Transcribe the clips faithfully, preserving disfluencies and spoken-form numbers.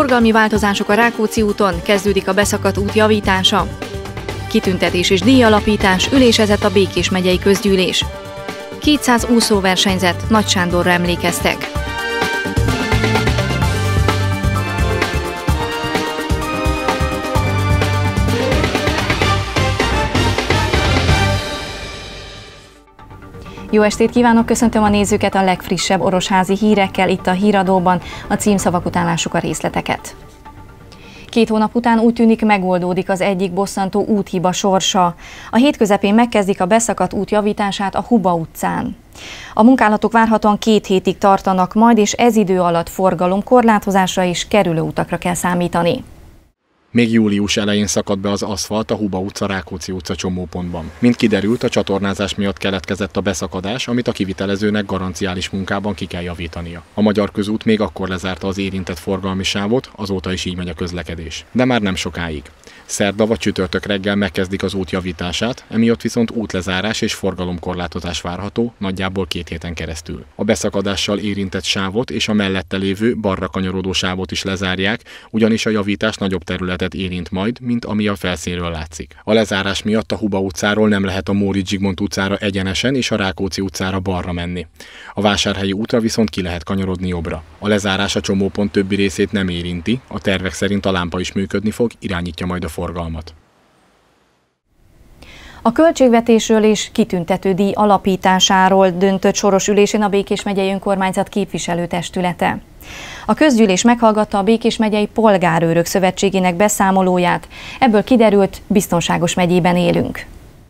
Forgalmi változások a Rákóczi úton, kezdődik a beszakadt út javítása. Kitüntetés és díjalapítás, ülésezett a Békés megyei közgyűlés. kétszáz úszóversenyzet, Nagy Sándorra emlékeztek. Jó estét kívánok, köszöntöm a nézőket a legfrissebb orosházi hírekkel itt a Híradóban, a címszavak után lássuk a részleteket. Két hónap után úgy tűnik megoldódik az egyik bosszantó úthiba sorsa. A hét közepén megkezdik a beszakadt út javítását a Huba utcán. A munkálatok várhatóan két hétig tartanak majd, és ez idő alatt forgalomkorlátozásra és kerülőutakra kell számítani. Még július elején szakadt be az aszfalt a Huba utca Rákóczi utca csomópontban. Mint kiderült, a csatornázás miatt keletkezett a beszakadás, amit a kivitelezőnek garanciális munkában ki kell javítania. A Magyar Közút még akkor lezárta az érintett forgalmi sávot, azóta is így megy a közlekedés. De már nem sokáig. Szerda vagy csütörtök reggel megkezdik az út javítását, emiatt viszont útlezárás és forgalomkorlátozás várható, nagyjából két héten keresztül. A beszakadással érintett sávot és a mellette lévő balra kanyarodó sávot is lezárják, ugyanis a javítás nagyobb területet érint majd, mint ami a felszínről látszik. A lezárás miatt a Huba utcáról nem lehet a Móricz Zsigmond utcára egyenesen és a Rákóczi utcára balra menni. A Vásárhelyi útra viszont ki lehet kanyarodni jobbra. A lezárás a csomópont többi részét nem érinti, a tervek szerint a lámpa is működni fog, irányítja majd a forgalmat. A költségvetésről és kitüntető díj alapításáról döntött soros ülésén a Békés megyei önkormányzat képviselőtestülete. A közgyűlés meghallgatta a Békés megyei Polgárőrök Szövetségének beszámolóját, ebből kiderült, biztonságos megyében élünk.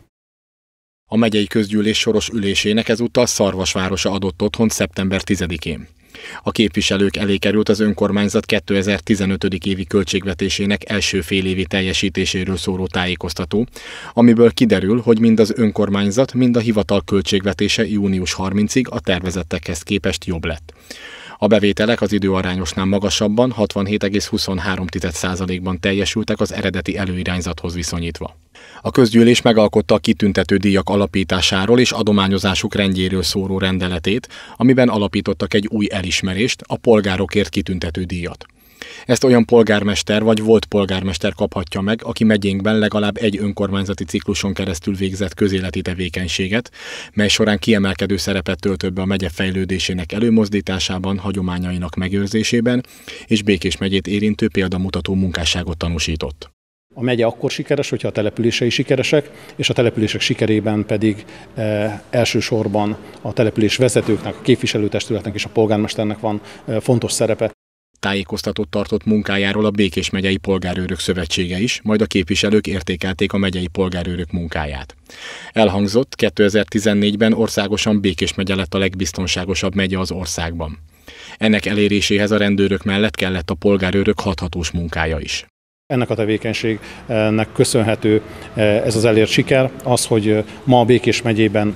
A megyei közgyűlés soros ülésének ezúttal Szarvasvárosa adott otthont szeptember tizedikén. A képviselők elé került az önkormányzat kétezer-tizenöt. évi költségvetésének első félévi teljesítéséről szóló tájékoztató, amiből kiderül, hogy mind az önkormányzat, mind a hivatal költségvetése június harmincadikáig a tervezettekhez képest jobb lett. A bevételek az időarányosnál magasabban, hatvanhét egész huszonhárom százalékban teljesültek az eredeti előirányzathoz viszonyítva. A közgyűlés megalkotta a kitüntető díjak alapításáról és adományozásuk rendjéről szóló rendeletét, amiben alapítottak egy új elismerést, a polgárokért kitüntető díjat. Ezt olyan polgármester vagy volt polgármester kaphatja meg, aki megyénkben legalább egy önkormányzati cikluson keresztül végzett közéleti tevékenységet, mely során kiemelkedő szerepet töltött be a megye fejlődésének előmozdításában, hagyományainak megőrzésében, és Békés megyét érintő példamutató munkásságot tanúsított. A megye akkor sikeres, hogyha a települései sikeresek, és a települések sikerében pedig e, elsősorban a település vezetőknek, a képviselőtestületnek és a polgármesternek van e, fontos szerepe. Tájékoztatót tartott munkájáról a Békés megyei Polgárőrök Szövetsége is, majd a képviselők értékelték a megyei polgárőrök munkáját. Elhangzott, kétezer-tizennégyben országosan Békés megye lett a legbiztonságosabb megye az országban. Ennek eléréséhez a rendőrök mellett kellett a polgárőrök hathatós munkája is. Ennek a tevékenységnek köszönhető ez az elért siker, az, hogy ma a Békés megyében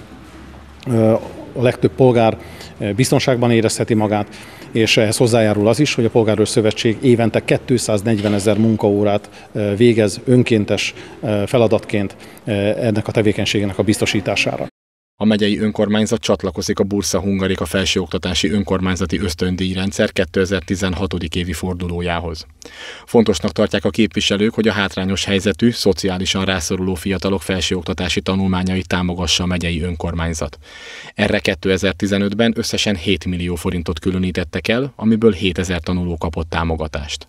a legtöbb polgár biztonságban érezheti magát, és ehhez hozzájárul az is, hogy a Polgárőr Szövetség évente kétszáznegyvenezer munkaórát végez önkéntes feladatként ennek a tevékenységnek a biztosítására. A megyei önkormányzat csatlakozik a Bursa Hungarika felsőoktatási önkormányzati ösztöndíjrendszer kétezer-tizenhat. évi fordulójához. Fontosnak tartják a képviselők, hogy a hátrányos helyzetű, szociálisan rászoruló fiatalok felsőoktatási tanulmányait támogassa a megyei önkormányzat. Erre kétezer-tizenötben összesen hét millió forintot különítettek el, amiből hétezer tanuló kapott támogatást.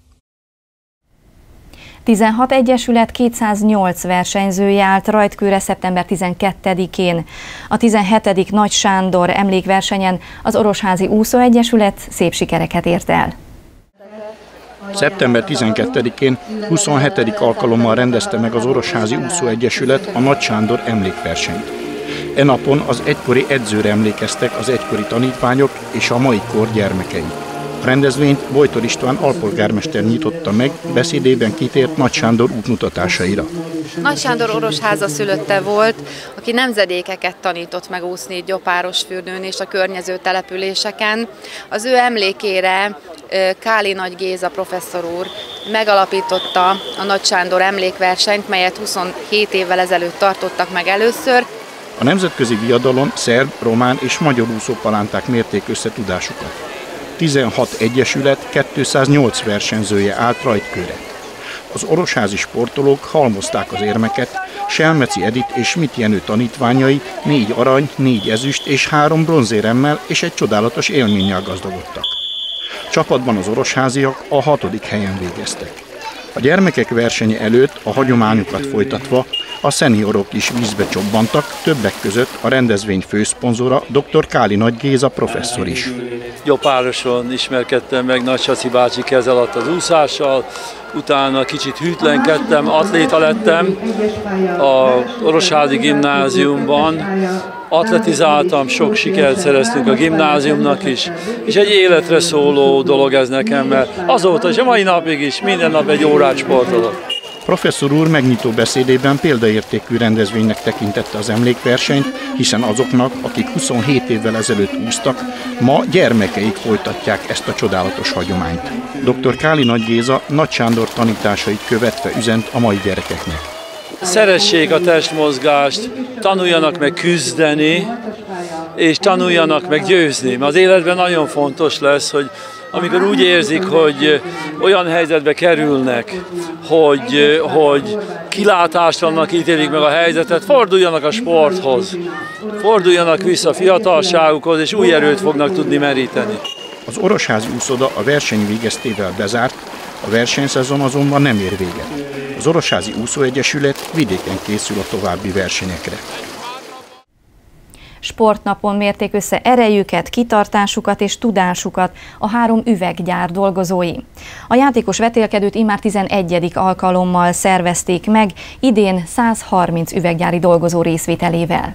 tizenhat egyesület kétszáznyolc versenyzője állt rajtkőre szeptember tizenkettedikén. A tizenhetedik Nagy Sándor emlékversenyen az Orosházi Úszóegyesület szép sikereket ért el. szeptember tizenkettedikén huszonhetedik alkalommal rendezte meg az Orosházi Úszóegyesület a Nagy Sándor emlékversenyt. E napon az egykori edzőre emlékeztek az egykori tanítványok és a mai kor gyermekei. A rendezvényt Bojtor István alpolgármester nyitotta meg, beszédében kitért Nagy Sándor útmutatásaira. Nagy Sándor orosháza szülötte volt, aki nemzedékeket tanított meg úszni Gyopárosfürdőn és a környező településeken. Az ő emlékére Káli Nagy Géza professzor úr megalapította a Nagy Sándor emlékversenyt, melyet huszonhét évvel ezelőtt tartottak meg először. A nemzetközi viadalon szerb, román és magyar úszópalánták mérték össze tudásukat. tizenhat egyesület kétszáznyolc versenyzője állt rajtkőre. Az orosházi sportolók halmozták az érmeket, Selmeci Edit és Schmidt Jenő tanítványai négy arany, négy ezüst és három bronzéremmel és egy csodálatos élménnyel gazdagodtak. Csapatban az orosháziak a hatodik helyen végeztek. A gyermekek versenye előtt a hagyományokat folytatva a szeniorok is vízbe csobbantak, többek között a rendezvény főszponzora dr. Káli Nagy Géza professzor is. Gyopároson ismerkedtem meg Nagysaci bácsi kez alatt az úszással, utána kicsit hűtlenkedtem, atléta lettem a Orosházi Gimnáziumban, atletizáltam, sok sikert szereztünk a gimnáziumnak is, és egy életre szóló dolog ez nekem, mert azóta és a mai napig is minden nap egy órát sportolok. Professzor úr megnyitó beszédében példaértékű rendezvénynek tekintette az emlékversenyt, hiszen azoknak, akik huszonhét évvel ezelőtt úsztak, ma gyermekeik folytatják ezt a csodálatos hagyományt. dr. Káli Nagy Géza Nagy Sándor tanításait követve üzent a mai gyerekeknek. Szeressék a testmozgást, tanuljanak meg küzdeni, és tanuljanak meg győzni. Az életben nagyon fontos lesz, hogy amikor úgy érzik, hogy olyan helyzetbe kerülnek, hogy, hogy kilátástalannak ítélik meg a helyzetet, forduljanak a sporthoz, forduljanak vissza a fiatalságukhoz, és új erőt fognak tudni meríteni. Az orosházi úszoda a verseny végeztével bezárt, a versenyszezon azonban nem ér véget. Az Orosházi Úszóegyesület vidéken készül a további versenyekre. Sportnapon mérték össze erejüket, kitartásukat és tudásukat a három üveggyár dolgozói. A játékos vetélkedőt immár tizenegyedik alkalommal szervezték meg, idén száz harminc üveggyári dolgozó részvételével.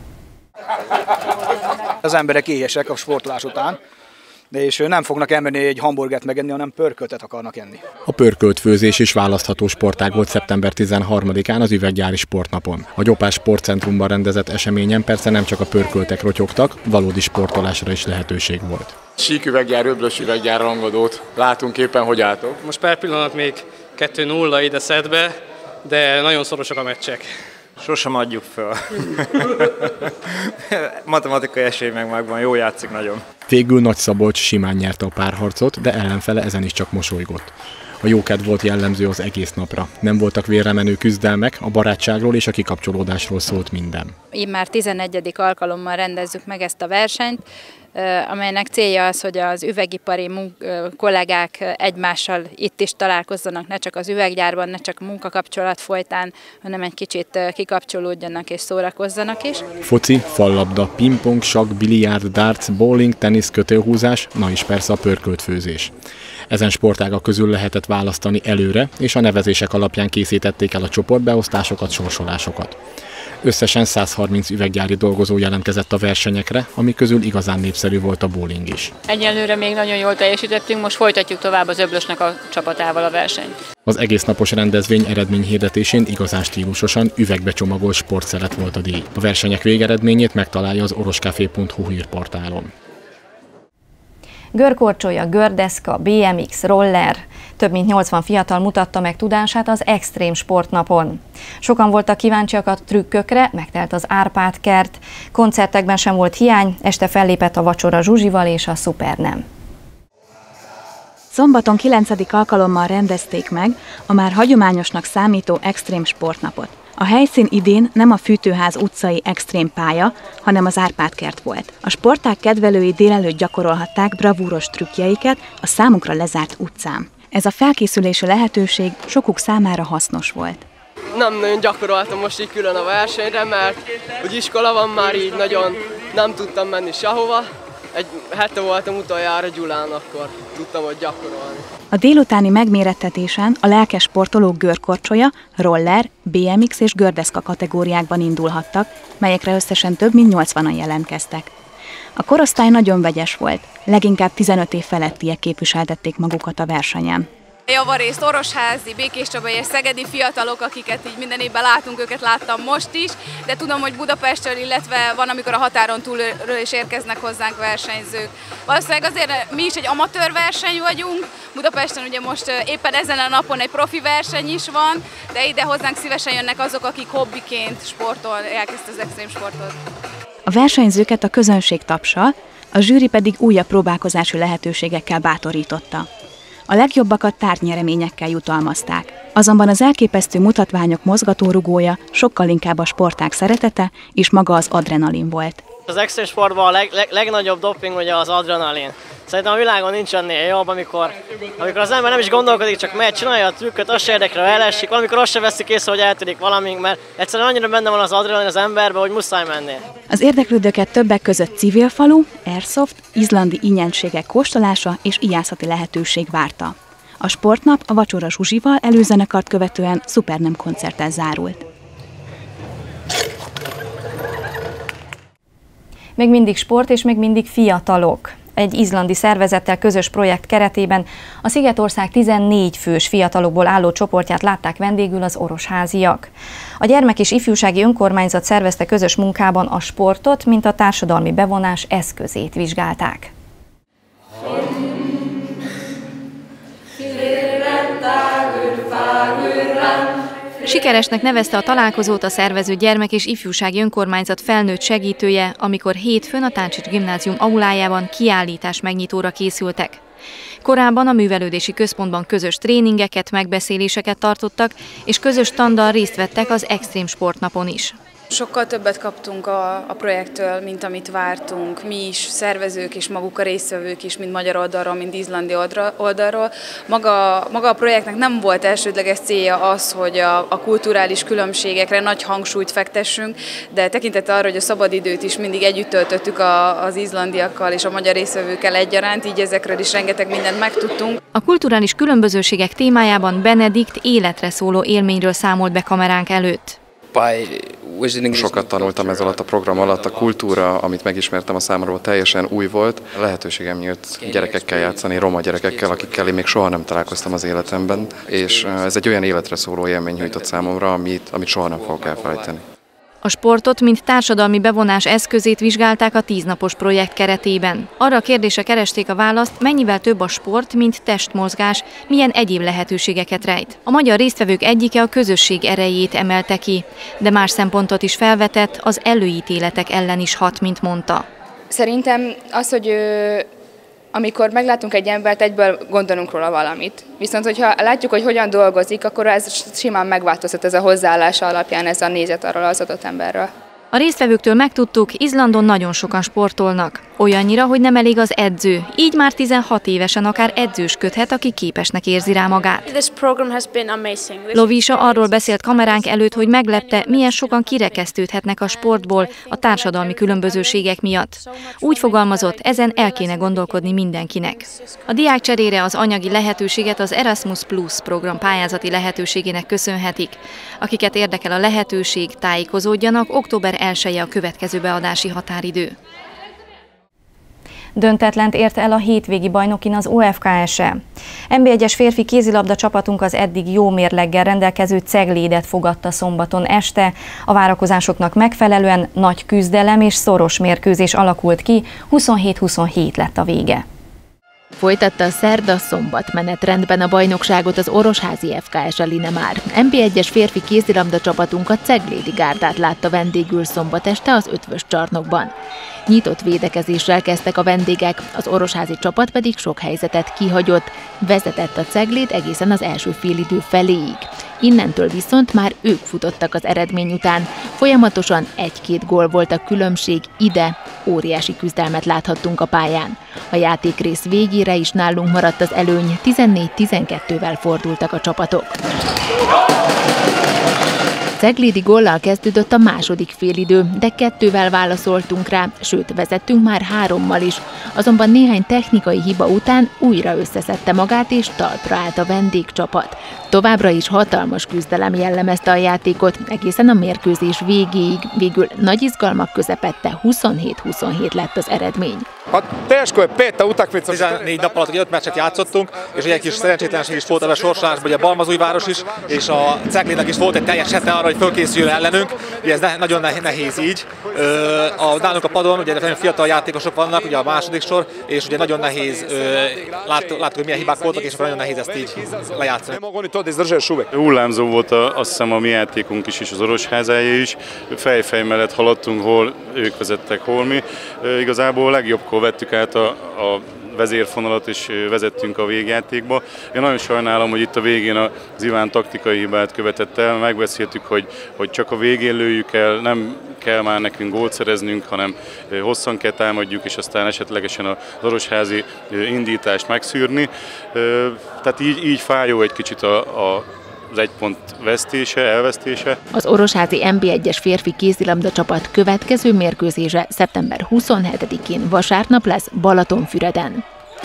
Az emberek éhesek a sportolás után, és nem fognak elmenni egy hamburgert megenni, hanem pörköltet akarnak enni. A pörkölt főzés is választható sportág volt szeptember tizenharmadikán az üveggyári sportnapon. A Gyopás Sportcentrumban rendezett eseményen persze nem csak a pörköltek rotyogtak, valódi sportolásra is lehetőség volt. Síküveggyár, öblös üveggyár rangadót látunk éppen, hogy álltok. Most per pillanat még kettő nulla ide szedbe, de nagyon szorosak a meccsek. Sosem adjuk föl. Matematikai esély meg megvan, jó játszik nagyon. Végül Nagyszabolcs simán nyerte a párharcot, de ellenfele ezen is csak mosolygott. A jókedv volt jellemző az egész napra. Nem voltak vérremenő küzdelmek, a barátságról és a kikapcsolódásról szólt minden. Immár tizenegyedik alkalommal rendezzük meg ezt a versenyt, amelynek célja az, hogy az üvegipari kollégák egymással itt is találkozzanak, ne csak az üveggyárban, ne csak a munkakapcsolat folytán, hanem egy kicsit kikapcsolódjanak és szórakozzanak is. Foci, fallabda, pingpong, sakk, biliárd, darts, bowling, tenisz, kötélhúzás, na és persze a pörkölt főzés. Ezen sportágak közül lehetett választani előre, és a nevezések alapján készítették el a csoportbeosztásokat, sorsolásokat. Összesen száz harminc üveggyári dolgozó jelentkezett a versenyekre, ami közül igazán népszerű volt a bowling is. Egyelőre még nagyon jól teljesítettünk, most folytatjuk tovább az öblösnek a csapatával a versenyt. Az egésznapos rendezvény eredményhirdetésén igazán stílusosan üvegbe csomagolt sportszelet volt a díj. A versenyek végeredményét megtalálja az oroskafé pont hu hírportálon. Görkorcsolya, gördeszka, bé em iksz, roller. Több mint nyolcvan fiatal mutatta meg tudását az Extrém Sportnapon. Sokan voltak kíváncsiak a trükkökre, megtelt az Árpád kert. Koncertekben sem volt hiány, este fellépett a Vacsora Zsuzsival és a Szupernem. Szombaton kilencedik alkalommal rendezték meg a már hagyományosnak számító Extrém Sportnapot. A helyszín idén nem a Fűtőház utcai extrém pálya, hanem az Árpád kert volt. A sportág kedvelői délelőtt gyakorolhatták bravúros trükkjeiket a számukra lezárt utcán. Ez a felkészülési lehetőség sokuk számára hasznos volt. Nem nagyon gyakoroltam most így külön a versenyre, mert hogy iskola van, már így nagyon nem tudtam menni sehova. Egy hete voltam utoljára Gyulán, akkor tudtam, hogy gyakorolni. A délutáni megmérettetésen a lelkes sportolók görkorcsolya, roller, bé em iksz és gördeszka kategóriákban indulhattak, melyekre összesen több mint nyolcvanan jelentkeztek. A korosztály nagyon vegyes volt, leginkább tizenöt év felettiek képviseltették magukat a versenyen. Javarészt orosházi, békéscsabai és szegedi fiatalok, akiket így minden évben látunk, őket láttam most is, de tudom, hogy Budapestről, illetve van, amikor a határon túlról is érkeznek hozzánk versenyzők. Valószínűleg azért mi is egy amatőr verseny vagyunk, Budapesten ugye most éppen ezen a napon egy profi verseny is van, de ide hozzánk szívesen jönnek azok, akik hobbiként sportolják ezt az extrém sportot. A versenyzőket a közönség tapsal, A zsűri pedig újabb próbálkozási lehetőségekkel bátorította. A legjobbakat tárgynyereményekkel jutalmazták. Azonban az elképesztő mutatványok mozgatórugója sokkal inkább a sportág szeretete és maga az adrenalin volt. Az extrém sportban a leg, leg, legnagyobb doping ugye az adrenalin. Szerintem a világon nincs ennél jobb, amikor, amikor az ember nem is gondolkodik, csak megy, csinálja a trükköt, az se érdekre elesik, valamikor azt se veszik észre, hogy eltűnik valamink, mert egyszerűen annyira benne van az adrenalin az emberben, hogy muszáj menni. Az érdeklődőket többek között civil falu, airsoft, izlandi ingyenségek kóstolása és ijászati lehetőség várta. A sportnap a Vacsora Zsuzsival előzenekart követően szupernem koncerttel zárult. Még mindig sport és még mindig fiatalok. Egy izlandi szervezettel közös projekt keretében a Szigetország tizennégy fős fiatalokból álló csoportját látták vendégül az orosháziak. A gyermek- és ifjúsági önkormányzat szervezte közös munkában a sportot, mint a társadalmi bevonás eszközét vizsgálták. Sikeresnek nevezte a találkozót a szervező gyermek- és ifjúsági önkormányzat felnőtt segítője, amikor hétfőn a Táncsics gimnázium aulájában kiállítás megnyitóra készültek. Korábban a művelődési központban közös tréningeket, megbeszéléseket tartottak, és közös standal részt vettek az extrém sportnapon is. Sokkal többet kaptunk a, a projekttől, mint amit vártunk. Mi is, szervezők és maguk a résztvevők is, mind magyar oldalról, mind izlandi oldalról. Maga, maga a projektnek nem volt elsődleges célja az, hogy a, a kulturális különbségekre nagy hangsúlyt fektessünk, de tekintettel arra, hogy a szabadidőt is mindig együtt töltöttük a, az izlandiakkal és a magyar résztvevőkkel egyaránt, így ezekről is rengeteg mindent megtudtunk. A kulturális különbözőségek témájában Benedikt életre szóló élményről számolt be kameránk előtt. Sokat tanultam ez alatt a program alatt, a kultúra, amit megismertem a számomra teljesen új volt. Lehetőségem nyílt gyerekekkel játszani, roma gyerekekkel, akikkel én még soha nem találkoztam az életemben, és ez egy olyan életre szóló élmény nyújtott számomra, amit, amit soha nem fogok elfelejteni. A sportot, mint társadalmi bevonás eszközét vizsgálták a tíznapos projekt keretében. Arra a kérdésre keresték a választ, mennyivel több a sport, mint testmozgás, milyen egyéb lehetőségeket rejt. A magyar résztvevők egyike a közösség erejét emelte ki, de más szempontot is felvetett, az előítéletek ellen is hat, mint mondta. Szerintem az, hogy amikor meglátunk egy embert, egyből gondolunk róla valamit. Viszont, hogyha látjuk, hogy hogyan dolgozik, akkor ez simán megváltozhat ez a hozzáállása alapján, ez a nézet arról az adott emberről. A résztvevőktől megtudtuk, Izlandon nagyon sokan sportolnak. Olyannyira, hogy nem elég az edző. Így már tizenhat évesen akár edzősködhet, aki képesnek érzi rá magát. Lovisa arról beszélt kameránk előtt, hogy meglepte, milyen sokan kirekesztődhetnek a sportból a társadalmi különbözőségek miatt. Úgy fogalmazott, ezen el kéne gondolkodni mindenkinek. A diákcserére az anyagi lehetőséget az Erasmus Plus program pályázati lehetőségének köszönhetik. Akiket érdekel a lehetőség, tájékozódjanak, október elseje a következő beadási határidő. Döntetlent ért el a hétvégi bajnokin az o ef ká es-e. en bé egyes férfi kézilabda csapatunk az eddig jó mérleggel rendelkező Ceglédet fogadta szombaton este. A várakozásoknak megfelelően nagy küzdelem és szoros mérkőzés alakult ki, huszonhét huszonhét lett a vége. Folytatta a szerda-szombat menetrendben a bajnokságot az orosházi ef ká es Linemár. en bé egyes férfi kézilabda csapatunk a Ceglédi gárdát látta vendégül szombat este az Ötvös csarnokban. Nyitott védekezéssel kezdtek a vendégek, az orosházi csapat pedig sok helyzetet kihagyott, vezetett a Cegléd egészen az első félidő feléig. Innentől viszont már ők futottak az eredmény után. Folyamatosan egy-két gól volt a különbség, ide óriási küzdelmet láthattunk a pályán. A játékrész végére is nálunk maradt az előny, tizennégy tizenkettővel fordultak a csapatok. Ceglédi góllal kezdődött a második félidő, de kettővel válaszoltunk rá, sőt vezettünk már hárommal is. Azonban néhány technikai hiba után újra összeszedte magát és talpra állt a vendégcsapat. Továbbra is hatalmas küzdelem jellemezte a játékot, egészen a mérkőzés végéig, végül nagy izgalmak közepette huszonhét huszonhét lett az eredmény. A teško je peta utakmica. tizennégy nap alatt öt meccset játszottunk, és egy kis szerencsétlenség is volt ebben a sorsolásban, ugye a Balmazújváros is, és a Ceglédnek is volt egy teljes hete arra, hogy fölkészüljön ellenünk. Ugye ez ne, nagyon nehéz így. A, nálunk a padon ugye nagyon fiatal játékosok vannak, ugye a második sor, és ugye nagyon nehéz, láttuk, láttuk hogy milyen hibák voltak, és nagyon nehéz ezt így lejátszani. Hullámzó volt a, azt hiszem a mi játékunk is, és az orosházája is. Fejfej mellett haladtunk, hol ők vezettek, hol mi. Igazából a legjobbkor amikor vettük át a, a vezérfonalat és vezettünk a végjátékba. Én nagyon sajnálom, hogy itt a végén az Iván taktikai hibát követett el. Megbeszéltük, hogy, hogy csak a végén lőjük el, nem kell már nekünk gólt szereznünk, hanem hosszan kell támadjuk, és aztán esetlegesen az orosházi indítást megszűrni. Tehát így, így fájó egy kicsit a, a az egy pont vesztése, elvesztése. Az orosházi em bé egyes férfi kézilabda csapat következő mérkőzése szeptember huszonhetedikén vasárnap lesz Balatonfüreden.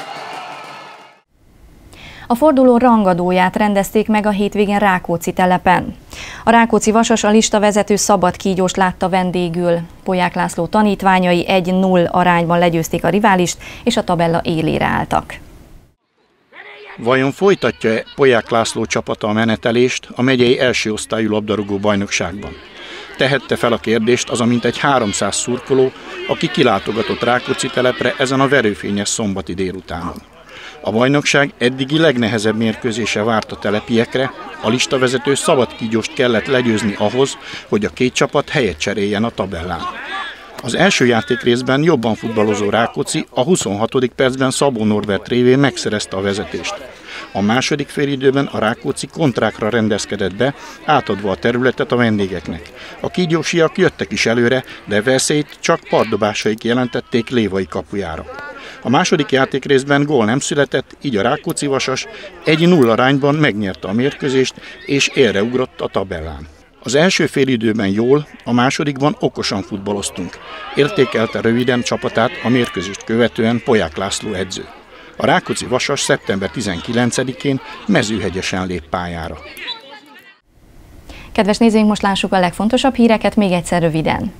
A forduló rangadóját rendezték meg a hétvégén Rákóczi telepen. A Rákóczi Vasas a listavezető Szabad Kígyóst látta vendégül. Polyák László tanítványai egy null arányban legyőzték a riválist, és a tabella élére álltak. Vajon folytatja-e Polyák László csapata a menetelést a megyei első osztályú labdarúgó bajnokságban? Tehette fel a kérdést az a mintegy háromszáz szurkoló, aki kilátogatott Rákóczi telepre ezen a verőfényes szombati délutánon. A bajnokság eddigi legnehezebb mérkőzése várt a telepiekre, a listavezető Szabad Kígyóst kellett legyőzni ahhoz, hogy a két csapat helyet cseréljen a tabellán. Az első játékrészben jobban futballozó Rákóczi a huszonhatodik percben Szabó Norbert révén megszerezte a vezetést. A második félidőben a Rákóczi kontrákra rendezkedett be, átadva a területet a vendégeknek. A kígyósiak jöttek is előre, de veszélyt csak partdobásaik jelentették Lévai kapujára. A második játékrészben gól nem született, így a Rákóczi Vasas egy null arányban megnyerte a mérkőzést és élre ugrott a tabellán. Az első félidőben jól, a másodikban okosan futballoztunk. Értékelte röviden csapatát a mérkőzést követően Polyák László edző. A Rákóczi Vasas szeptember tizenkilencedikén Mezőhegyesen lép pályára. Kedves nézőink, most lássuk a legfontosabb híreket még egyszer röviden.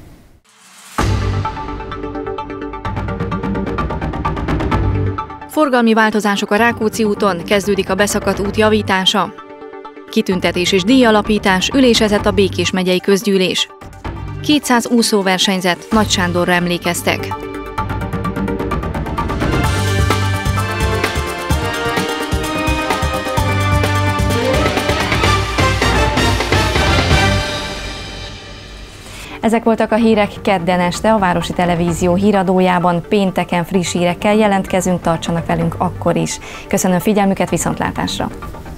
Forgalmi változások a Rákóczi úton, kezdődik a beszakadt út javítása. Kitüntetés és díjalapítás, ülésezett a Békés megyei közgyűlés. kétszáz úszóversenyzet, Nagy Sándorra emlékeztek. Ezek voltak a hírek kedden este a Városi Televízió híradójában. Pénteken friss hírekkel jelentkezünk, tartsanak velünk akkor is. Köszönöm figyelmüket, viszontlátásra!